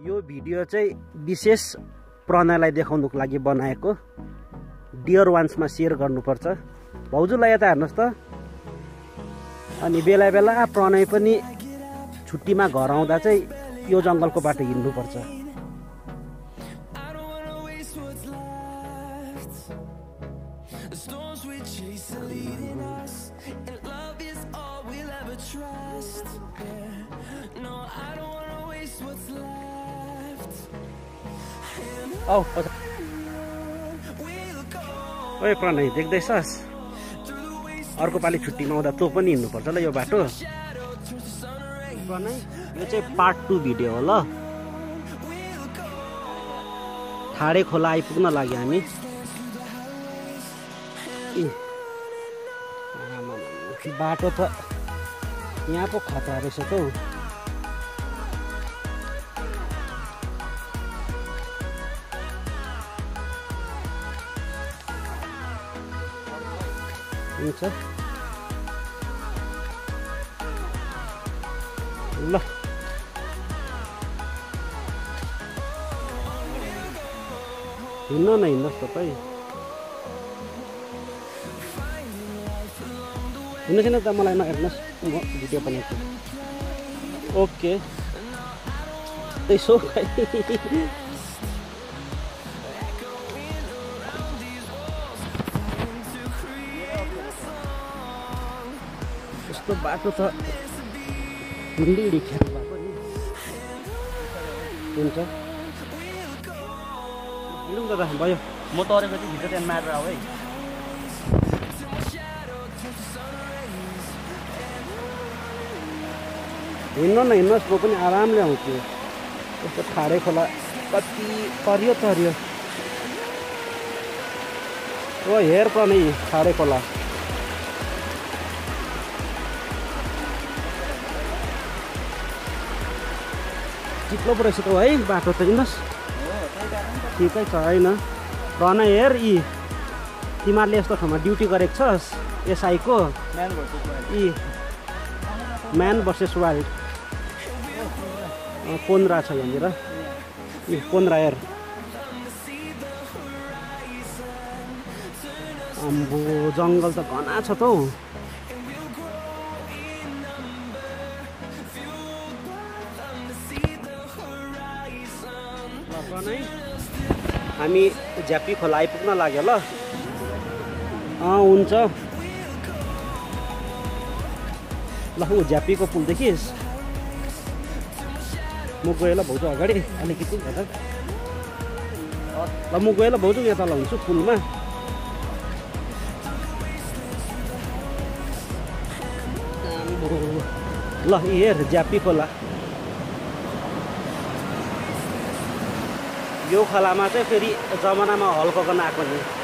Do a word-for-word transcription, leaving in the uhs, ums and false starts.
यो भिडियो चाहिँ विशेष प्रणयलाई देखाउनुको लागि बनाएको। डियर वान्समा सेयर गर्नुपर्छ। भाउजूलाई यता हेर्नुहोस् त। अनि बेला बेला प्रणय पनि छुट्टीमा घर आउँदा चाहिँ यो जङ्गलको बाटो हिँड्नुपर्छ। औ ओए प्रणय देख्दैछस्? अर्को पालि छुट्टीमा आउँदा तँ पनि हिँड्नुपर्छ ल यो बाटो। प्रणय यो चाहिँ पार्ट टू भिडियो हो ल। ठाडे खोला आइपुग्न लाग्यो हामी। बाटो त यहाँ पो खतरा रहेछ त हौ। हुन्छ ल हिँड्नु न हिँड्नुहोस् तपाईँ। हुनु छैन त मलाई नहेर्नुहोस् म भिडियो बनाउँछु। ओके त्यसो खै यस्तो बाटो त हिँडी हिँडी खेल्नु भएको नि। हुन्छ हिँडौँ दादा भयो। म तरेको चाहिँ भित्र त्यहाँ मारेर आऊ है। हिँड्नु न हिँड्नुहोस्, म पनि आरामले आउँछु। यस्तो ठाडे खोला कति तरियो तरियो। ओ हेर पनि ठाडे खोला। चिप्लो पो रहेछ त है बाटो त। हिँड्नुहोस् ठिकै छ होइन। प्रणय हेर यी तिमीहरूले यस्तो ठाउँमा ड्युटी गरेको छस् एसआईको। यी म्यान भर्सेस वाइल्ड कोन्द्रा छ यहाँनिर। यी कोन्द्रा हेर। अम्बो जङ्गल त घना छ त हौ। हामी झ्यापी खोला आइपुग्न लाग्यो ल। अँ हुन्छ ल। ऊ झ्यापीको पुल देखिस्? म गएँ ल भाउजू अगाडि अलिकति हेर ल। म गएँ ल भाउजू यहाँ तल हुन्छु पुलमा। ल हेर झ्यापी खोला। यो खोलामा चाहिँ फेरि जमानामा हल्को गर्न आएको नि।